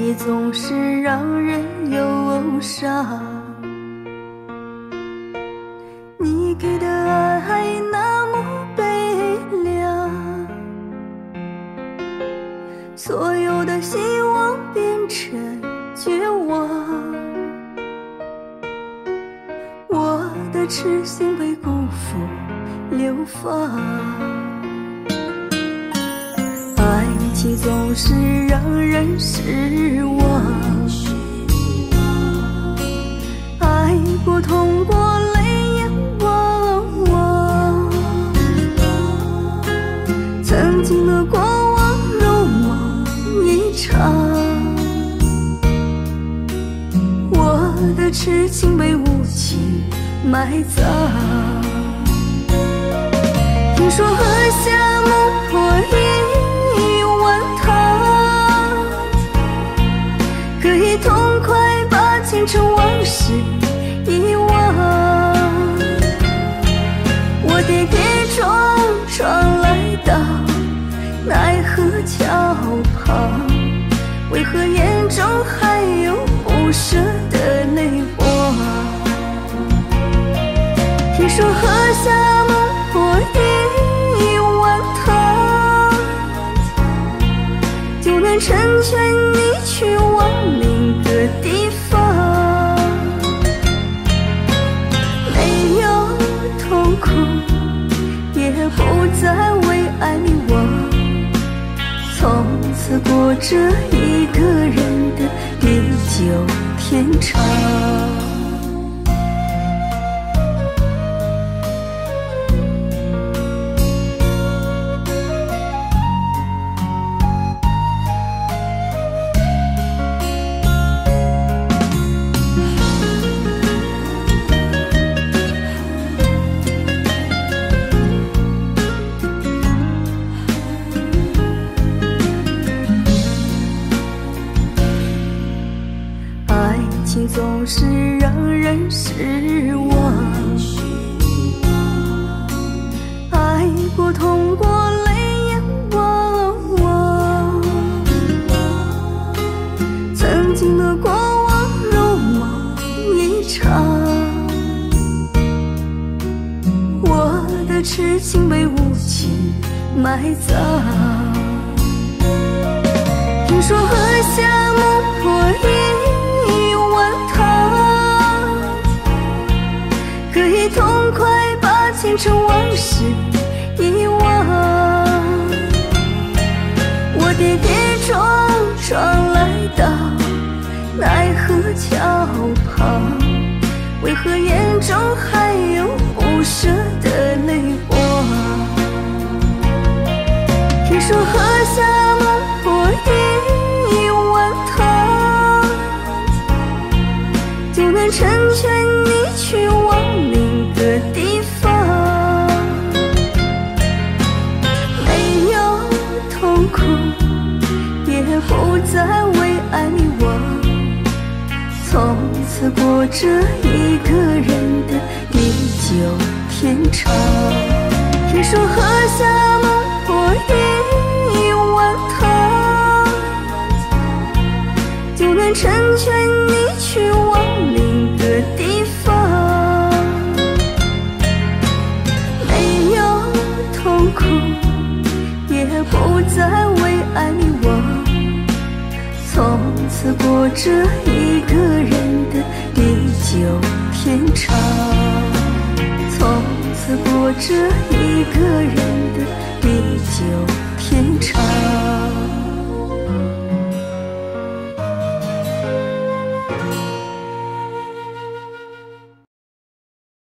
你总是让人忧伤。你给的爱那么悲凉，所有的希望变成绝望，我的痴心被辜负流放。爱情总是让人失望，爱过痛过泪眼汪汪，曾经的过往如梦一场，我的痴情被无情埋葬。听说喝下孟婆1碗汤，可以痛快把前尘往事遗忘。我跌跌撞撞来到奈何桥旁，为何眼中还有不舍的泪光？听说喝下孟婆1碗汤，就能成全你去亡灵的地方。没有痛苦，也不再为爱迷惘，从此过着一个人的地久天长。情总是让人失望，爱过痛过泪眼汪汪，曾经的过往如梦一场，我的痴情被无情埋葬。听说喝下孟婆1碗汤，可以痛快把前尘往事遗忘。我跌跌撞撞来到奈何桥旁，为何眼中还有不舍的泪光？听说喝下孟婆1碗汤，就能成全你去亡灵的地方。没有痛苦，也不再为爱迷惘，从此过着一个人的地久天长。听说喝下孟婆1碗汤，就能成全你去亡灵的地方。没有痛苦，也不再为爱迷惘，从此过着一个人的地久天长。从此过着一个人的地久天长。